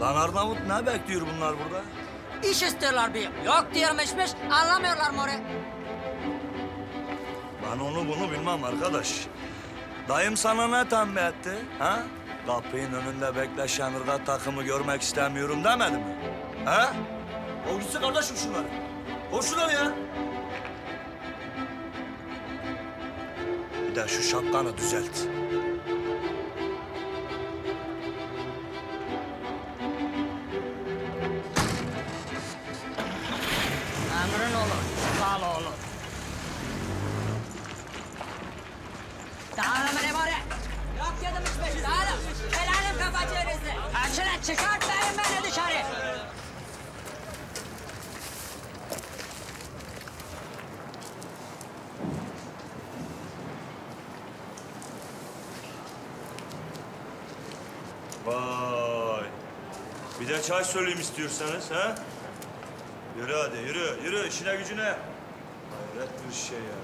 Lan Arnavut ne bekliyor bunlar burada? İş istiyorlar bir. Yok diyorum işmiş, anlamıyorlar More. Ben onu bunu bilmem arkadaş. Dayım sana ne tembih etti? Ha? Kapının önünde bekleşen ırgat takımı görmek istemiyorum demedi mi? Ha? O gitsin kardeşim şunları. Koş şunları ya. Bir de şu şapkanı düzelt. Emrin olur, sağ olur. Dağılın beni More. Yok dedim işmiş, dağılın. Helalim kafacığınızı. Açına çıkartmayın beni dışarı. Vay. Bir de çay söyleyeyim istiyorsanız ha? Yürü hadi yürü, yürü işine gücüne. Hayret bir şey ya.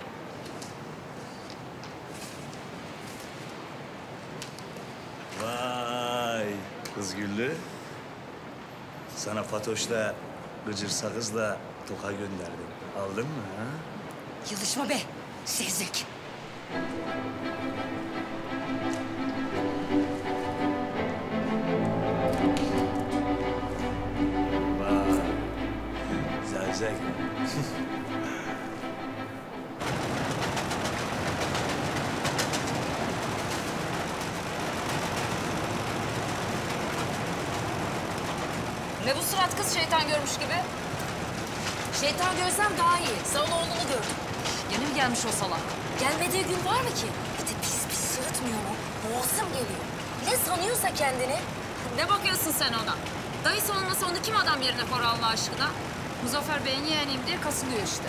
Vay kız Güllü. Sana Fatoş'la, Gıcır Sakız'la toka gönderdim. Aldın mı ha? Yılışma be, serzek. Vay. Zevzek. Ne bu surat kız, şeytan görmüş gibi? Şeytan görsem daha iyi. Zaloğlu'nu gördüm. Yeni mi gelmiş o salak? Gelmediği gün var mı ki? Bir de pis pis sırıtmıyor mu? Boğazım geliyor. Ne sanıyorsa kendini? Ne bakıyorsun sen ona? Dayısı olmasa onu kim adam yerine koyar Allah aşkına? Muzaffer Bey'in yeğeniyim diye kasılıyor işte.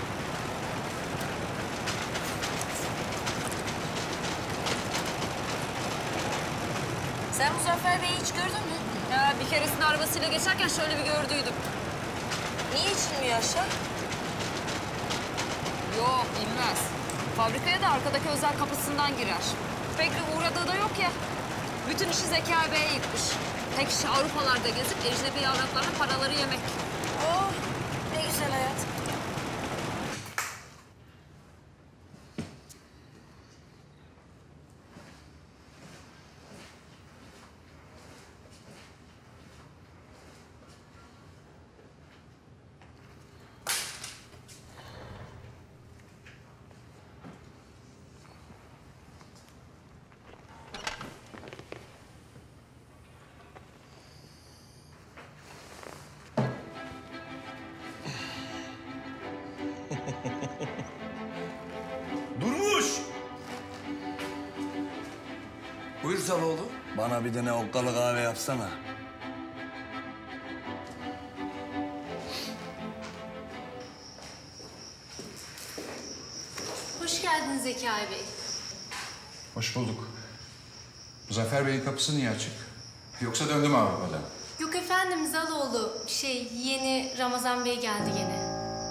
Sen Muzaffer Bey'i hiç gördün mü? Ya bir keresinde arabasıyla geçerken şöyle bir gördüydüm. Niye içilmiyor aşağı? Yok, bilmez. Fabrikaya da arkadaki özel kapısından girer. Pek de uğradığı da yok ya. Bütün işi Zekai Bey'e yıkmış. Tek işi Avrupalarda gezip ecnebi yavraklarla paraları yemek. Oh, ne güzel hayat. Durmuş! Buyur Zaloğlu. Bana bir tane okkalı kahve yapsana. Hoş geldin Zekai Bey. Hoş bulduk. Muzaffer Bey'in kapısı niye açık? Yoksa döndü mü Avrupa'dan? Yok efendim Zaloğlu. Yeni Ramazan Bey geldi gene.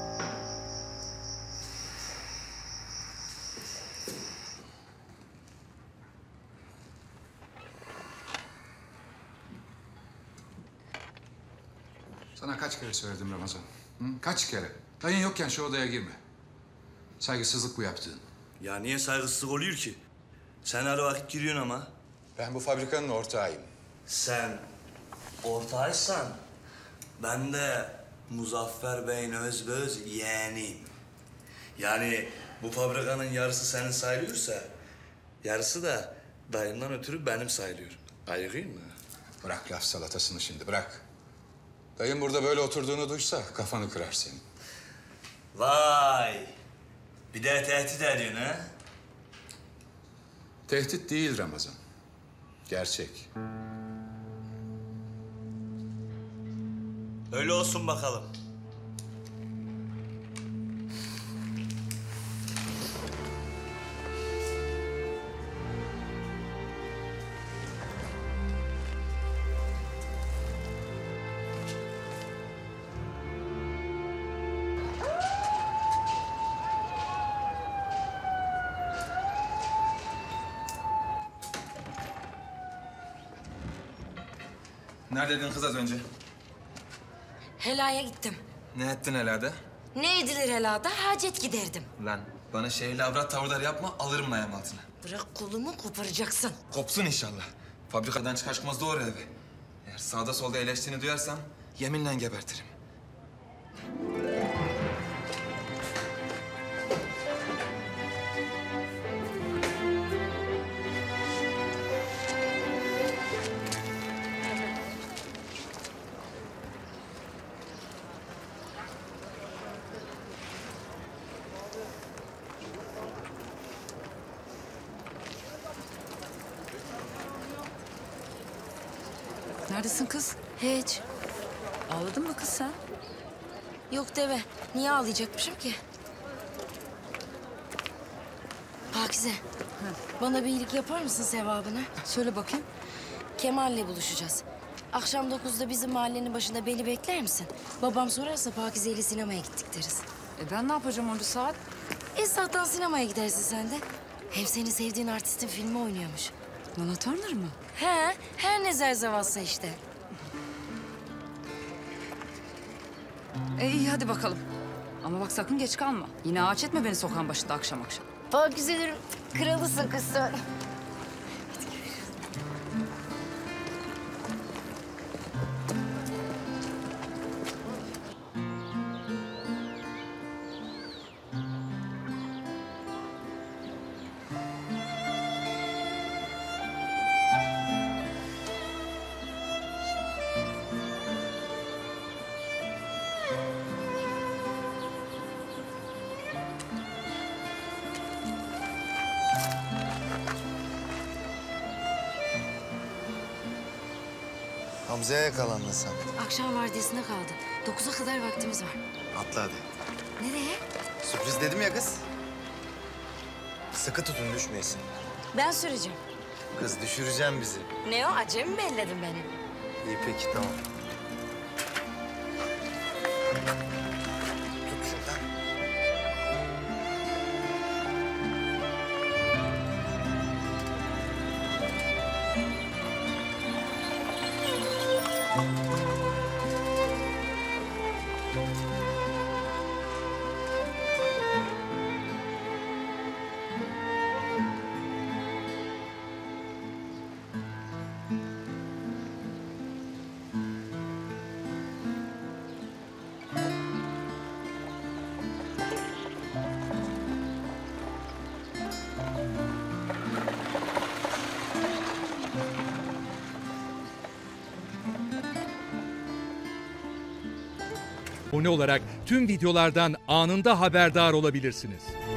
Sana kaç kere söyledim Ramazan? Hı? Kaç kere? Dayın yokken şu odaya girme. Saygısızlık bu yaptığın. Ya niye saygısızlık oluyor ki? Sen her vakit giriyorsun ama. Ben bu fabrikanın ortağıyım. Sen ortağıysan ben de Muzaffer Bey'in özbeöz yeğeniyim. Yani bu fabrikanın yarısı senin sayılıyorsa yarısı da dayımdan ötürü benim sayılıyor. Ayıkayım mı? Bırak laf salatasını şimdi, bırak. Dayın burada böyle oturduğunu duysa kafanı kırar senin. Vay! Bir de tehdit ediyorsun ha? Tehdit değil Ramazan. Gerçek. Öyle olsun bakalım. Neredeydin kız az önce? Helaya gittim. Ne ettin helada? Ne edilir helada? Hacet giderdim. Lan bana şehirli avrat tavırlar yapma, alırım ayağım altına. Bırak kolumu koparacaksın. Kopsun inşallah. Fabrikadan çıkar çıkmaz doğru eve. Eğer sağda solda eleştiğini duyarsam yeminle gebertirim. Neredesin kız? Hiç. Ağladın mı kız sen? Yok deve. Niye ağlayacakmışım ki? Pakize. Bana bir iyilik yapar mısın sevabına? Söyle bakayım. Kemal'le buluşacağız. Akşam 9'da bizim mahallenin başında beni bekler misin? Babam sorarsa Pakize ile sinemaya gittik deriz. Ben ne yapacağım onca saat? Esnaftan sinemaya gidersin sen de. Hem senin sevdiğin artistin filmi oynuyormuş. Nana Turner mı? He, her ne zerzevatsa işte. İyi hadi bakalım. Ama bak sakın geç kalma. Yine ağaç etme beni sokağın başında akşam akşam. Pakizelerim, kralısın kız sen. Hamza'ya yakalandın sen. Akşam vardiyasında kaldı. 9'a kadar vaktimiz var. Atla hadi. Nereye? Sürpriz dedim ya kız. Sıkı tutun düşmeyesin. Ben süreceğim. Kız düşüreceğim bizi. Ne o? Acemi mi belledin beni? İyi peki tamam. Tut şuradan. Abone olarak tüm videolardan anında haberdar olabilirsiniz.